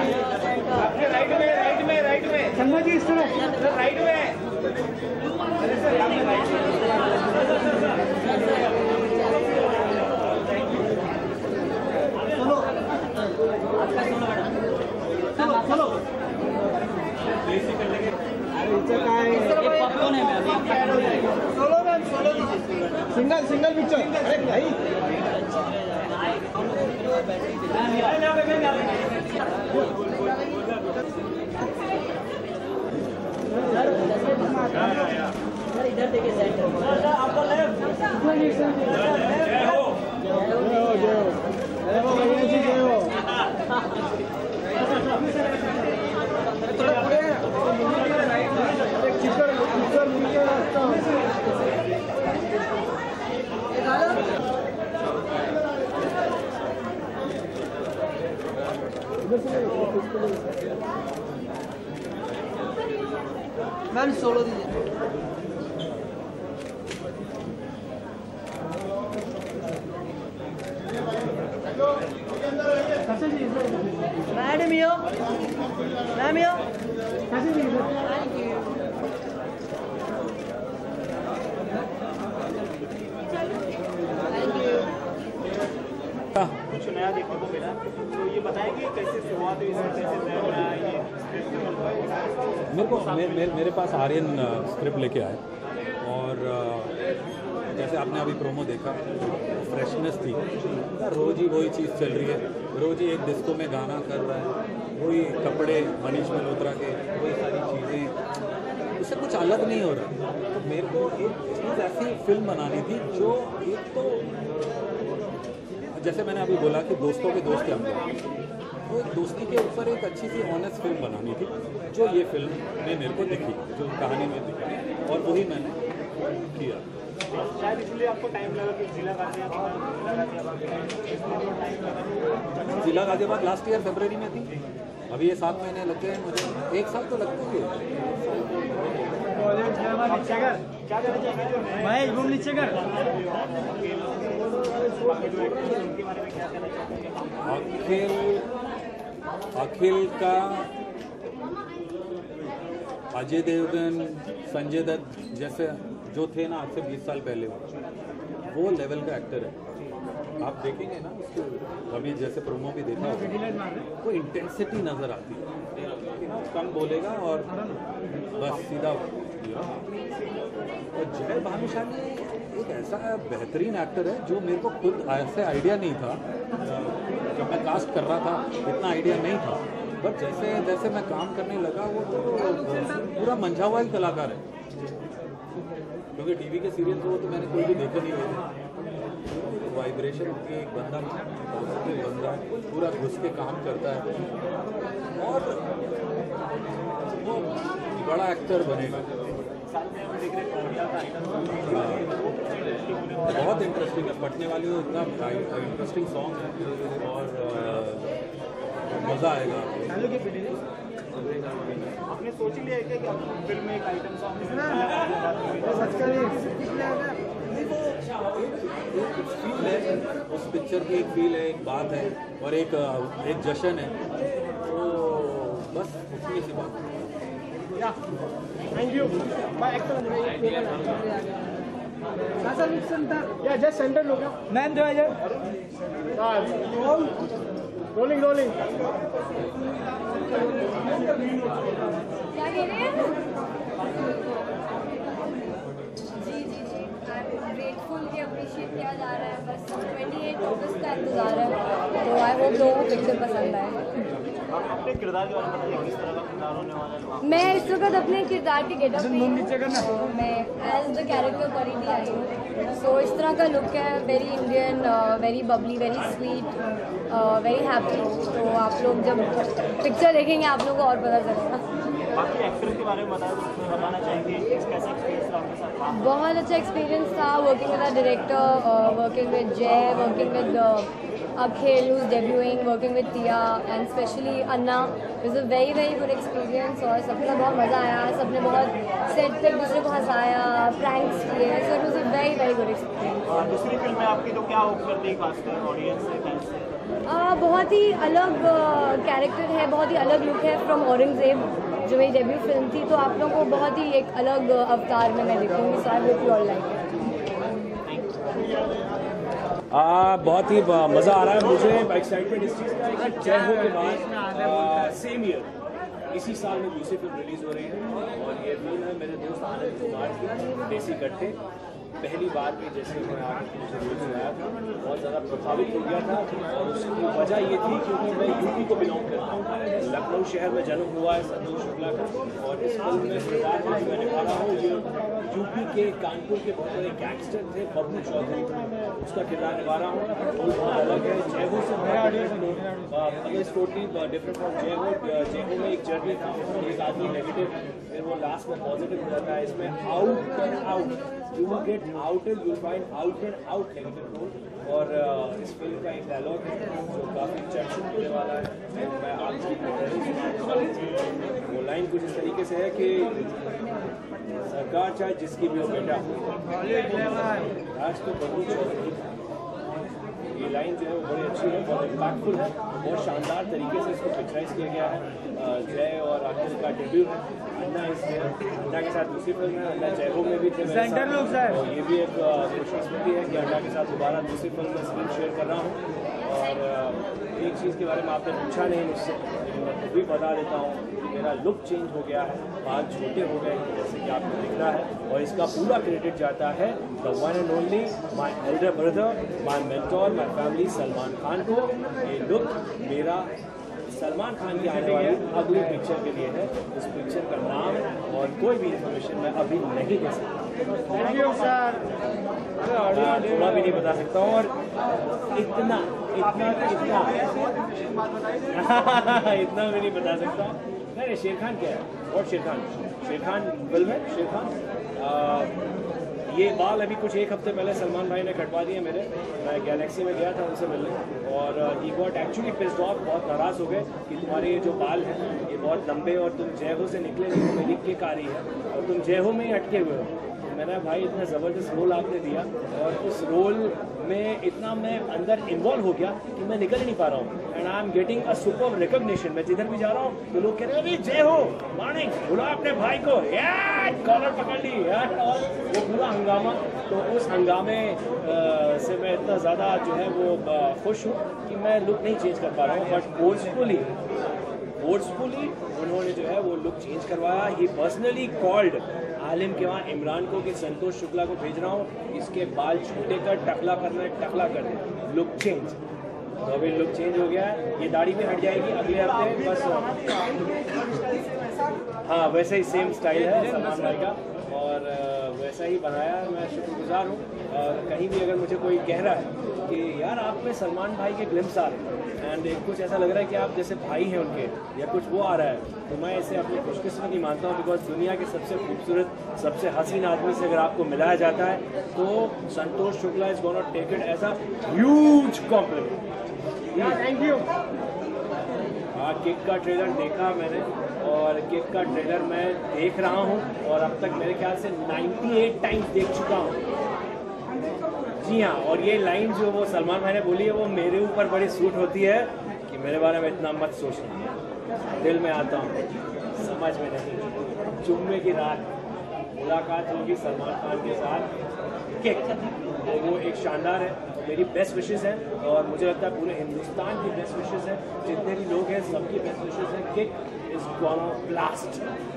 Right में शर्मा जी इस तरह राइट में। चलो सिंगल पिक्चर। अरे भाई इधर देखिए सेंटर आपका लेफ्ट। जय हो मैम सोलो दीजिए। मैडम यो मैम यो कुछ नया देखने को मिला, तो ये बताएं कि कैसे शुरुआत हुई, मेरे पास आर्यन स्क्रिप्ट लेके आए और जैसे आपने अभी प्रोमो देखा, फ्रेशनेस थी। रोज़ ही वही चीज़ चल रही है, रोज़ ही एक डिस्को में गाना कर रहा है, वही कपड़े मनीष मल्होत्रा के, वही सारी चीज़ें, उससे कुछ अलग नहीं हो रहा। तो मेरे को एक चीज़ ऐसी फिल्म बनानी थी जो एक तो जैसे मैंने अभी बोला कि दोस्तों के दोस्त हम लोग, तो एक दोस्ती के ऊपर एक अच्छी सी ऑनेस्ट फिल्म बनानी थी, जो ये फिल्म में मेरे को दिखी, जो कहानी में दिखी, और वही मैंने किया। शायद इसलिए आपको टाइम लगा कि जिला गाजियाबाद लास्ट ईयर फरवरी में थी, अभी ये 7 महीने लग गए मुझे, 1 साल तो लगता ही है। क्या करना चाहिए भाई, घूम नीचे कर। अखिल का अजय देवगन, संजय दत्त जैसे जो थे ना आज से 20 साल पहले, वो लेवल का एक्टर है। आप देखेंगे ना उसको, अभी जैसे प्रोमो भी देखा होगा, वो इंटेंसिटी नज़र आती है, कम बोलेगा और बस सीधा। तो जय भानुशाली एक ऐसा बेहतरीन एक्टर है जो मेरे को खुद ऐसे आइडिया नहीं था, जब मैं कास्ट कर रहा था इतना आइडिया नहीं था, बट जैसे जैसे मैं काम करने लगा वो तो पूरा मंझा हुआ ही कलाकार है। क्योंकि टीवी के सीरियल तो वो तो मैंने कोई भी देखा नहीं हुआ, वाइब्रेशन की एक बंदा पूरा घुस के काम करता है और वो बड़ा एक्टर बनेगा। बहुत इंटरेस्टिंग है, पटने वाली हो, इतना इंटरेस्टिंग सॉन्ग है और मज़ा आएगा। आपने सोच लिया है कि फिल्म में एक आइटम सॉन्ग फील है, उस पिक्चर की एक फील है, एक बात है और एक जश्न है, तो बस उतनी सी बात। Thank you bye actor. या जस्ट सेंटर लोग मैन जो है रोलिंग रोलिंग। क्या कह रहे हैं? जी ग्रेटफुल कि अप्रिशिएट किया जा रहा है। बस 28 अगस्त का इंतजार है, तो आई होप लोगों को पिक्चर पसंद आए। अपने किरदार के बारे में बताइए, किस तरह का किरदार होने वाला है? मैं इस वक्त अपने किरदार के गेटअप में, मैं एज द कैरेक्टर परिधि आई हूँ। सो इस तरह का लुक है, very Indian, very bubbly, very sweet, very happy. तो आप लोग जब पिक्चर देखेंगे आप लोगों को और पता चलेगा। बाकी एक्टर के बारे में बताना चाहेंगे, कैसा एक्सपीरियंस रहा आपके साथ? बहुत अच्छा एक्सपीरियंस था working with the director, working with Jai, working with Akhil, who's debuting, working with Tia, and especially Anna. It was a very good experience और सबका बहुत मज़ा आया, सबने बहुत सेट पे एक दूसरे को हंसाया, प्रैंक्स किए, so it was a very good experience. दूसरी फिल्म में आपकी तो क्या होप करती है खासकर ऑडियंस से, फैंस से? बहुत ही अलग कैरेक्टर है, बहुत ही अलग लुक है फ्रॉम औरंगजेब, जो मेरी डेब्यू फिल्म थी। तो आप लोगों को बहुत ही एक अलग अवतार में मैं दिखूँगी। So I hope you all like it. बहुत ही मज़ा आ रहा है मुझे, एक्साइटमेंट इस चीज़ का कि जय हो के बाद सेम ईयर इसी साल में दूसरी फिल्म रिलीज़ हो रही है और ये फिल्म है मेरे दोस्त आनंद कुमार की देसी गट्ठे। पहली बार में जैसे मैं आके मुझे न्यूज़ आया था बहुत ज़्यादा प्रभावित हो गया था और उसकी वजह ये थी क्योंकि मैं यूपी को बिलोंग करता हूँ। लखनऊ शहर में जन्म हुआ है संतोष शुक्ला का और इस फिल्म में किरदार में मैं निभा रहा हूँ ये यूपी के कानपुर के बहुत बड़े गैंगस्टर थे बबलू चौधरी, उसका किरदार निभा रहा हूँ। बहुत अलग है, जय हो से टोटली डिफरेंट फ्रॉम जय हो। जय हो में एक जर्नी था, एक आदमी नेगेटिव फिर वो लास्ट में पॉजिटिव हो जाता है। इसमें out and out, you will get out and you find out and out negative role. और इस फिल्म का एक डायलॉग है जो काफ़ी चर्चित होने वाला है, मैं आपकी वो लाइन कुछ इस तरीके से है कि सरकार चाहे जिसकी भी हो बेटा, आज तो बबलू चौधरी। ये लाइन जो है वो बड़ी अच्छी है, बहुत इम्पैक्टफुल है, बहुत शानदार तरीके से इसको पिक्चराइज किया गया है। जय और अखिल का डेब्यू है, अन्ना इसमें अन्ना के साथ दूसरी फिल्म है, अन्ना जय हो में भी थे तो ये भी एक खुशकिस्मती है कि अन्ना के साथ दोबारा दूसरी फिल्म में स्क्रीन शेयर कर रहा हूँ। और एक चीज़ के बारे में आपने पूछा नहीं मुझसे, लेकिन मैं खुद भी बता देता हूँ कि मेरा लुक चेंज हो गया है, बाल छोटे हो गए हैं जैसे कि आपको दिख रहा है और इसका पूरा क्रेडिट जाता है the one and only my elder brother, my mentor, my family Salman Khan को। ये लुक मेरा सलमान खान की आने वाली अगली पिक्चर के लिए है। उस पिक्चर का नाम और कोई भी इंफॉर्मेशन मैं अभी नहीं दे सकता, थोड़ा भी नहीं बता सकता हूँ। और इतना इतना इतना इतना भी नहीं बता सकता हूँ। नहीं, शेर खान क्या है और शेर खान फिल्म है। शेर खान ये बाल अभी कुछ एक हफ्ते पहले सलमान भाई ने कटवा दिए मेरे। मैं गैलेक्सी में गया था उनसे मिलने और he got actually pissed off, बहुत नाराज़ हो गए कि तुम्हारे ये जो बाल हैं ये बहुत लंबे और तुम जय हो से निकले नहीं हो, मेरी किक आ रही है और तुम जय हो में ही अटके हुए हो। मैंने भाई इतना ज़बरदस्त रोल आपने दिया और उस रोल में इतना मैं अंदर इन्वॉल्व हो गया कि मैं निकल ही नहीं पा रहा हूँ। And I am getting a super recognition. मैं जिधर भी जा रहा हूँ तो लोग कह रहे हैं अरे जय हो मॉर्निंग, बुला अपने भाई को, यार कॉलर पकड़ ली यार, और वो पूरा हंगामा। तो उस हंगामे से मैं इतना ज़्यादा जो है वो खुश हूँ कि मैं लुक नहीं चेंज कर पा रहा हूँ, बट फोर्सफुली उन्होंने जो है वो लुक चेंज करवाया। ही पर्सनली कॉल्ड आलिम के वहाँ इमरान को कि संतोष शुक्ला को भेज रहा हूँ, इसके बाल छोटे कर, टकला करना है, टकला कर दे, लुक चेंज। तो अभी लुक चेंज हो गया है, ये दाढ़ी भी हट जाएगी अगले हफ्ते बस। हाँ, वैसे ही सेम स्टाइल है सलमान भाई का और वैसा ही बनाया। मैं शुक्रगुजार हूँ। कहीं भी अगर मुझे कोई कह रहा है कि यार आप में सलमान भाई के ग्लिम्स आ रहे हैं एंड कुछ ऐसा लग रहा है कि आप जैसे भाई हैं उनके या कुछ वो आ रहा है, तो मैं इसे अपनी खुशकिस्मती मानता हूँ। बिकॉज दुनिया के सबसे खूबसूरत, सबसे हसीन आदमी से अगर आपको मिलाया जाता है तो Santosh Shukla is gonna take it as a huge compliment. Thank you. हाँ, किक का ट्रेलर देखा मैंने और किक का ट्रेलर मैं देख रहा हूँ और अब तक मेरे ख्याल से 98 टाइम्स देख चुका हूँ। जी हाँ, और ये लाइन जो वो सलमान भाई ने बोली है वो मेरे ऊपर बड़ी सूट होती है कि मेरे बारे में इतना मत सोचना, दिल में आता हूँ समझ में नहीं। जुम्मे की रात मुलाकात होगी सलमान खान के साथ, किक, तो वो एक शानदार है। मेरी बेस्ट विशेज़ हैं और मुझे लगता है पूरे हिंदुस्तान की बेस्ट विशेज़ हैं, जितने भी लोग हैं सबकी बेस्ट विशेज़ हैं। Kick is gonna blast.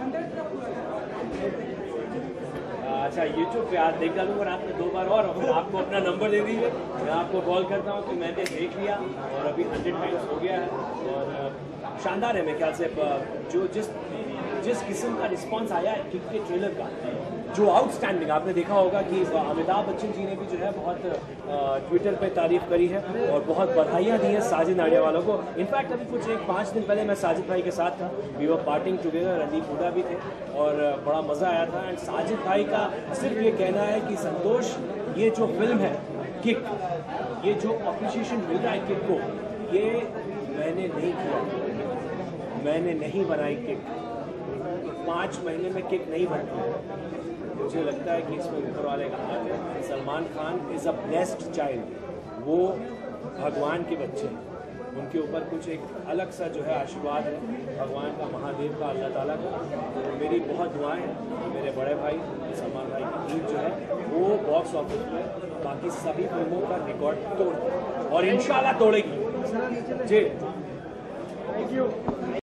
अच्छा, यूट्यूब पे आज देख डालूंगा रात में 2 बार और आपको अपना नंबर दे दीजिए, मैं आपको कॉल करता हूँ कि मैंने देख लिया और अभी 100 टाइम्स हो गया है और शानदार है। मेरे ख्याल से जो जिस किस्म का रिस्पांस आया है किक के ट्रेलर का, जो आउटस्टैंडिंग, आपने देखा होगा कि अमिताभ बच्चन जी ने भी जो है बहुत ट्विटर पे तारीफ करी है और बहुत बधाइयाँ दी हैं साजिद नाडिया वालों को। इनफैक्ट अभी कुछ 5 दिन पहले मैं साजिद भाई के साथ था, we were partying together, Randeep Hooda भी थे और बड़ा मज़ा आया था। एंड साजिद भाई का सिर्फ ये कहना है कि संतोष, ये जो फिल्म है किक, ये जो अप्रिशिएशन मिल रहा है किक को, ये मैंने नहीं किया, मैंने नहीं बनाई किक, 5 महीने में किक नहीं बनती। मुझे लगता है कि इसमें ऊपर वाले का हाथ है। Salman Khan is a blessed child, वो भगवान के बच्चे हैं। उनके ऊपर कुछ एक अलग सा जो है आशीर्वाद है भगवान का, महादेव का, अल्लाह ताला का। तो मेरी बहुत दुआएं हैं मेरे बड़े भाई सलमान भाई की टीम जो है वो बॉक्स ऑफिस में बाकी सभी फिल्मों का रिकॉर्ड तोड़ और इंशाल्लाह तोड़ेगी। जी, थैंक यू।